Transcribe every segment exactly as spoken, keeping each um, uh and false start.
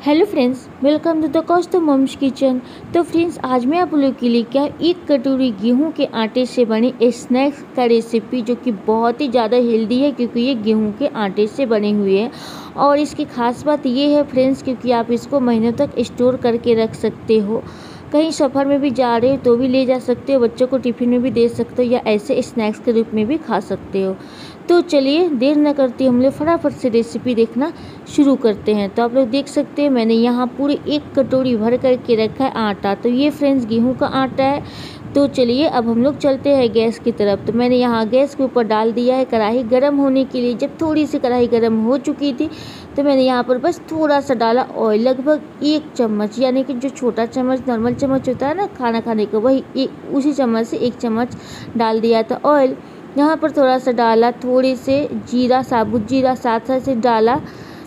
Hello friends, welcome to the Kaustubh mom's kitchen. तो friends, आज मैं आप लोग के लिए क्या एक कटोरी गेहूं के आटे से बनी स्नैक्स का रेसिपी, जो कि बहुत ही ज़्यादा हेल्दी है क्योंकि ये गेहूं के आटे से बने हुए हैं। और इसकी खास बात ये है फ्रेंड्स, क्योंकि आप इसको महीनों तक स्टोर करके रख सकते हो। कहीं सफ़र में भी जा रहे हो तो भी ले जा सकते हो, बच्चों को टिफ़िन में भी दे सकते हो या ऐसे स्नैक्स के रूप में भी खा सकते हो। तो चलिए देर न करते हम लोग फटाफट से रेसिपी देखना शुरू करते हैं। तो आप लोग देख सकते हैं मैंने यहाँ पूरी एक कटोरी भर करके रखा है आटा। तो ये फ्रेंड्स गेहूं का आटा है। तो चलिए अब हम लोग चलते हैं गैस की तरफ। तो मैंने यहाँ गैस के ऊपर डाल दिया है कढ़ाई गर्म होने के लिए। जब थोड़ी सी कढ़ाई गर्म हो चुकी थी तो मैंने यहाँ पर बस थोड़ा सा डाला ऑयल, लगभग एक चम्मच, यानी कि जो छोटा चम्मच नॉर्मल चम्मच होता है ना खाना खाने का, वही एक उसी चम्मच से एक चम्मच डाल दिया था ऑयल। यहाँ पर थोड़ा सा डाला थोड़े से जीरा, साबुत जीरा, साथ साथ से डाला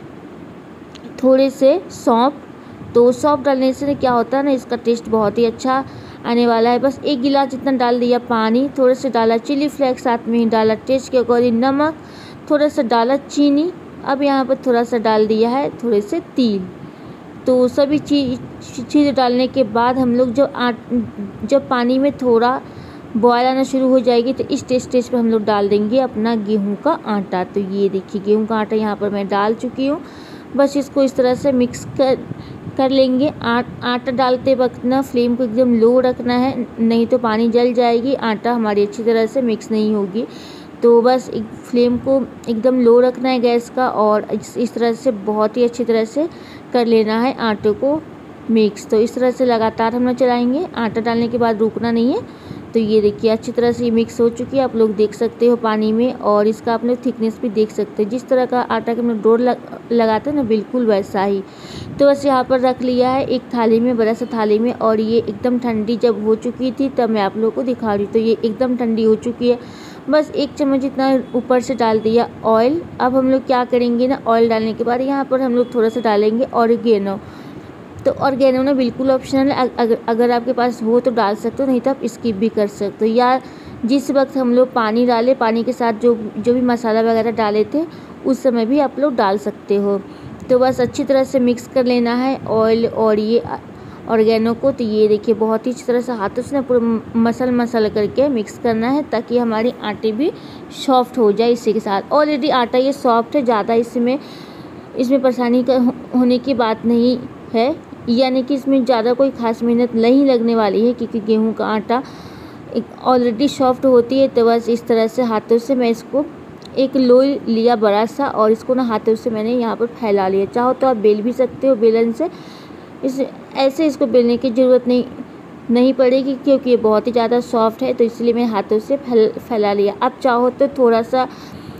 थोड़े से सौंफ। तो सौंफ डालने से क्या होता है ना, इसका टेस्ट बहुत ही अच्छा आने वाला है। बस एक गिलास जितना डाल दिया पानी, थोड़ा सा डाला चिली फ्लेक्स, साथ में ही डाला टेस्ट के अकॉर्डिंग नमक, थोड़ा सा डाला चीनी। अब यहाँ पर थोड़ा सा डाल दिया है थोड़े से तिल। तो सभी चीज चीज़ डालने के बाद हम लोग जब आट जब पानी में थोड़ा बॉयल आना शुरू हो जाएगी तो इस टेस्ट टेस्ट पे हम लोग डाल देंगे अपना गेहूं का आटा। तो ये देखिए गेहूं का आटा यहाँ पर मैं डाल चुकी हूँ। बस इसको इस तरह से मिक्स कर कर लेंगे। आट आटा डालते वक्त ना फ्लेम को एकदम लो रखना है, नहीं तो पानी जल जाएगी, आटा हमारी अच्छी तरह से मिक्स नहीं होगी। तो बस एक फ्लेम को एकदम लो रखना है गैस का, और इस, इस तरह से बहुत ही अच्छी तरह से कर लेना है आटे को मिक्स। तो इस तरह से लगातार हम लोग चलाएँगे, आटा डालने के बाद रुकना नहीं है। तो ये देखिए अच्छी तरह से ये मिक्स हो चुकी है, आप लोग देख सकते हो पानी में, और इसका आप लोग थिकनेस भी देख सकते हैं। जिस तरह का आटा के हम लोग डोर लग, लगाते हैं ना, बिल्कुल वैसा ही। तो बस यहाँ पर रख लिया है एक थाली में, बड़ा सा थाली में, और ये एकदम ठंडी जब हो चुकी थी तब मैं आप लोग को दिखा रही हूँ। तो ये एकदम ठंडी हो चुकी है। बस एक चम्मच इतना ऊपर से डाल दिया ऑयल। अब हम लोग क्या करेंगे ना, ऑयल डालने के बाद यहाँ पर हम लोग थोड़ा सा डालेंगे ऑरिगेनो। तो ऑर्गेनो ना बिल्कुल ऑप्शनल है, अगर अगर आपके पास हो तो डाल सकते हो, नहीं तो आप स्किप भी कर सकते हो। या जिस वक्त हम लोग पानी डाले, पानी के साथ जो जो भी मसाला वगैरह डाले थे उस समय भी आप लोग डाल सकते हो। तो बस अच्छी तरह से मिक्स कर लेना है ऑयल और ये ऑर्गेनो को। तो ये देखिए बहुत ही अच्छी तरह से हाथों से ना पूरा मसल मसल करके मिक्स करना है, ताकि हमारी आटे भी सॉफ्ट हो जाए। इसी के साथ ऑलरेडी आटा ये सॉफ्ट है, ज़्यादा इसमें इसमें परेशानी का होने की बात नहीं है, यानी कि इसमें ज़्यादा कोई खास मेहनत नहीं लगने वाली है, क्योंकि गेहूं का आटा एक ऑलरेडी सॉफ्ट होती है। तो बस इस तरह से हाथों से मैं इसको एक लोई लिया बड़ा सा, और इसको ना हाथों से मैंने यहाँ पर फैला लिया। चाहो तो आप बेल भी सकते हो बेलन से, इस ऐसे इसको बेलने की ज़रूरत नहीं नहीं पड़ेगी, क्योंकि ये बहुत ही ज़्यादा सॉफ्ट है। तो इसलिए मैं हाथों से फैल फैला लिया। अब चाहो तो थोड़ा सा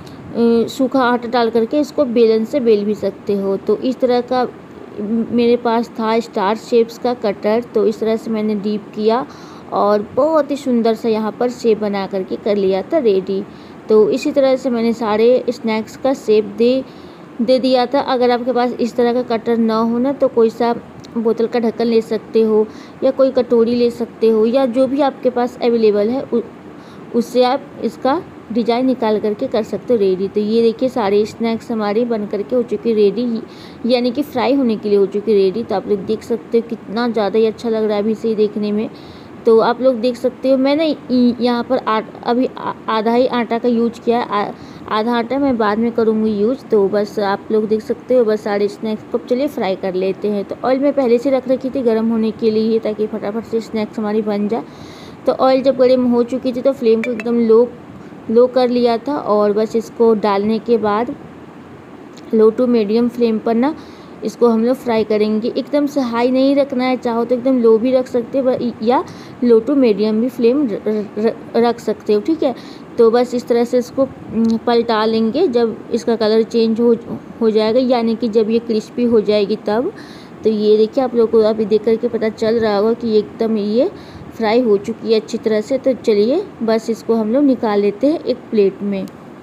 सूखा आटा डाल करके इसको बेलन से बेल भी सकते हो। तो इस तरह का मेरे पास था स्टार शेप्स का कटर, तो इस तरह से मैंने डीप किया और बहुत ही सुंदर सा यहाँ पर शेप बना करके कर लिया था रेडी। तो इसी तरह से मैंने सारे स्नैक्स का शेप दे दे दिया था। अगर आपके पास इस तरह का कटर ना हो ना, तो कोई सा बोतल का ढक्कन ले सकते हो, या कोई कटोरी ले सकते हो, या जो भी आपके पास अवेलेबल है उससे आप इसका डिजाइन निकाल करके कर सकते हो रेडी। तो ये देखिए सारे स्नैक्स हमारे बन करके हो चुके रेडी, यानी कि फ्राई होने के लिए हो चुकी रेडी। तो आप लोग देख सकते हो कितना ज़्यादा ही अच्छा लग रहा है अभी से ही देखने में। तो आप लोग देख सकते हो मैंने यहाँ पर आ, अभी आधा ही आटा का यूज किया है, आधा आटा मैं बाद में करूँगी यूज। तो बस आप लोग देख सकते हो बस सारे स्नैक्स को चलिए फ्राई कर लेते हैं। तो ऑयल मैं पहले से रख रखी थी गर्म होने के लिए, ताकि फटाफट से स्नैक्स हमारी बन जाए। तो ऑयल जब गर्म हो चुकी थी तो फ्लेम को एकदम लो लो कर लिया था, और बस इसको डालने के बाद लो टू मीडियम फ्लेम पर ना इसको हम लोग फ्राई करेंगे। एकदम से हाई नहीं रखना है, चाहो तो एकदम लो भी रख सकते हो, या लो टू मीडियम भी फ्लेम रख सकते हो, ठीक है। तो बस इस तरह से इसको पलटा लेंगे जब इसका कलर चेंज हो हो जाएगा, यानी कि जब ये क्रिस्पी हो जाएगी तब। तो ये देखिए आप लोग को अभी देख करके पता चल रहा होगा कि एकदम ये फ्राई हो चुकी है अच्छी तरह से। तो चलिए बस इसको हम लोग निकाल लेते हैं एक प्लेट में।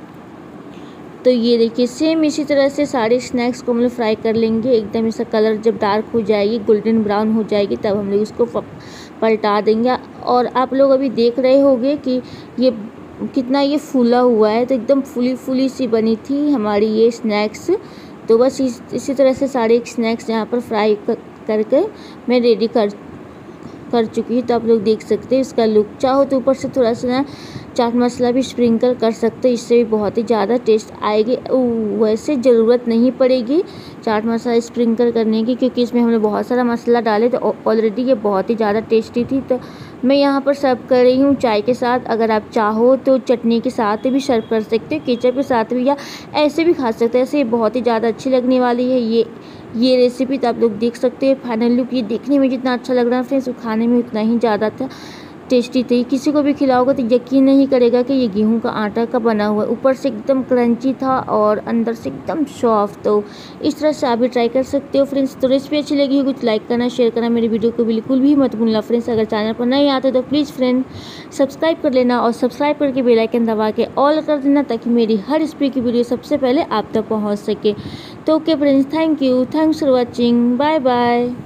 तो ये देखिए सेम इसी तरह से सारे स्नैक्स को हम लोग फ्राई कर लेंगे। एकदम इसका कलर जब डार्क हो जाएगी, गोल्डन ब्राउन हो जाएगी, तब हम लोग इसको पलटा देंगे। और आप लोग अभी देख रहे होंगे कि ये कितना ये फूला हुआ है। तो एकदम फूली फूली सी बनी थी हमारी ये स्नैक्स। तो बस इस इसी तरह से सारे स्नैक्स यहाँ पर फ्राई कर करके मैं रेडी कर कर चुकी है। तो आप लोग देख सकते हैं इसका लुक। चाहो तो ऊपर से थोड़ा सा ना चाट मसाला भी स्प्रिंकल कर सकते हैं, इससे भी बहुत ही ज़्यादा टेस्ट आएगी। वैसे ज़रूरत नहीं पड़ेगी चाट मसाला स्प्रिंकल करने की, क्योंकि इसमें हमने बहुत सारा मसाला डाले तो ऑलरेडी ये बहुत ही ज़्यादा टेस्टी थी। तो मैं यहाँ पर सर्व कर रही हूँ चाय के साथ। अगर आप चाहो तो चटनी के साथ भी सर्व कर सकते हो, केचप के साथ भी, या ऐसे भी खा सकते हैं। ऐसे ये बहुत ही ज़्यादा अच्छी लगने वाली है ये ये रेसिपी। तो आप लोग देख सकते हैं फाइनल लुक। ये देखने में जितना अच्छा लग रहा है फ्रेंड्स, वो खाने में उतना ही ज़्यादा था टेस्टी थी। किसी को भी खिलाओगे तो यकीन नहीं करेगा कि ये गेहूं का आटा का बना हुआ है। ऊपर से एकदम क्रंची था और अंदर से एकदम सॉफ्ट। तो इस तरह से आप भी ट्राई कर सकते हो फ्रेंड्स। तो रेसिपी अच्छी लगी हो कुछ लाइक करना, शेयर करना, मेरी वीडियो को बिल्कुल भी मत भूलना फ्रेंड्स। अगर चैनल पर नहीं आते तो प्लीज़ फ्रेंड सब्सक्राइब कर लेना और सब्सक्राइब करके बेल आइकन दबा के ऑल कर देना, ताकि मेरी हर रेसिपी की वीडियो सबसे पहले आप तक पहुँच सके। तो okay friends, thank you, thanks for watching, bye bye.